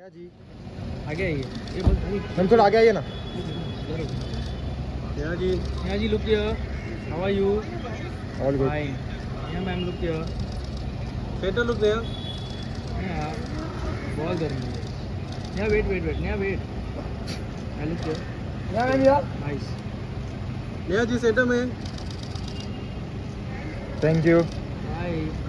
जी आगे आइए, ये बस हम थोड़ा आगे आइए ना। Neha ji, look here. How are you? All good. Fine. Yeah, ma'am, look here. Better look there. Neha, बहुत गर्मी है। Neha, wait. Neha, wait. I look here. Yeah, ma'am, yeah. Nice. Neha ji centre में। Thank you. Bye.